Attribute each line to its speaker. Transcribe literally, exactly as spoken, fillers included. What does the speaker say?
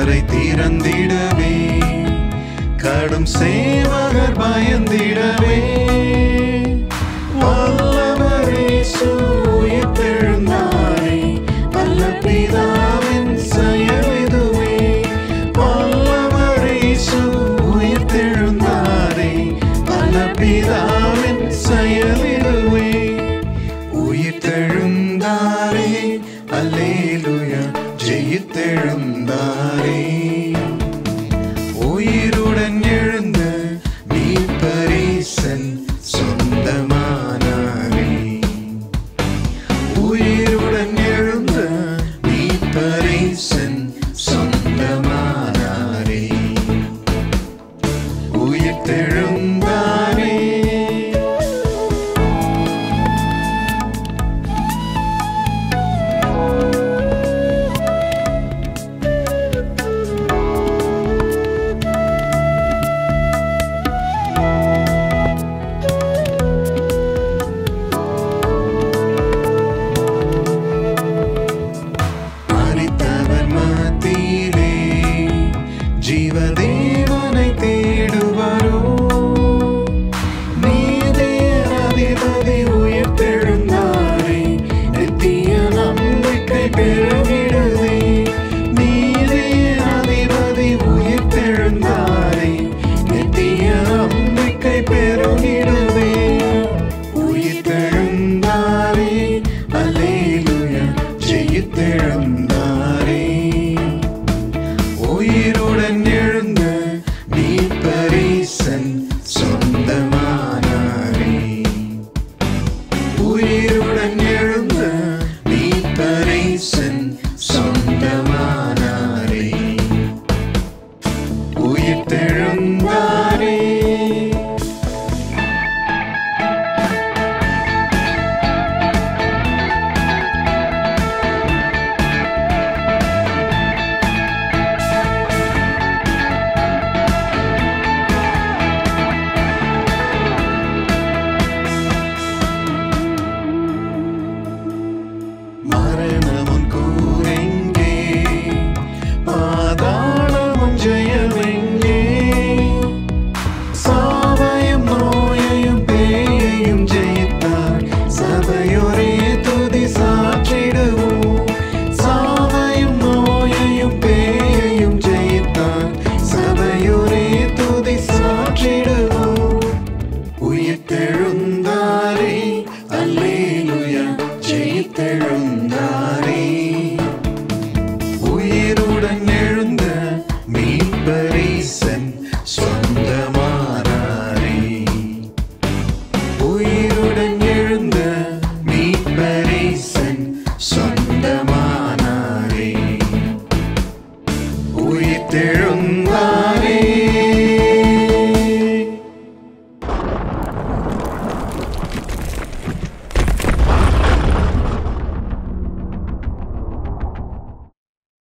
Speaker 1: கல்லறை திறந்திடவே கடும் சேவகர் பயந்திடவே வல்லவர் இயேசு உயிர்த்தெழுந்தாரே வல்ல பிதாவின் செயல் இதுவே வல்லவர் இயேசு உயிர்த்தெழுந்தாரே வல்ல பிதாவின் செயல் இதுவே உயிர்த்தெழுந்தாரே அல்லேலூயா ஜெயித்தெழுந்தாரே உயிருடன் எழுந்த மீட்பரீசன் சொந்தமானாரே உயிருடன் எழுந்த மீட்பரீசன் சொந்தமானாரே உயிர்த்தெழுந்தாரே ஜீவதேவனை தேடுவாரோ நீதியின் அதிபதி உயிர்த்தெழுந்தாரே நித்திய நம்பிக்கை பெருகிடுதே நீதியின் அதிபதி உயிர்த்தெழுந்தாரே நித்திய நம்பிக்கை பெருகிடுதே உயிர்த்தெழுந்தாரே அல்லேலூயா ஜெயித்தெழுந்தாரே உயிருடன் எழுந்த மீட்பரீசன் சொந்தமானாரே உயிருடன் எழுந்த மீட்பரீசன் சொந்தமானாரே உயிர்த்தெழுந்தாரே மரணமும் கூரெங்கே பாதாளமும் ஜெயமெங்கே சாவையும் நோயையும் பேயையும் ஜெயித்தார் சபையோரே துதி சாற்றிடுவோம் சாவையும் நோயையும் பேய்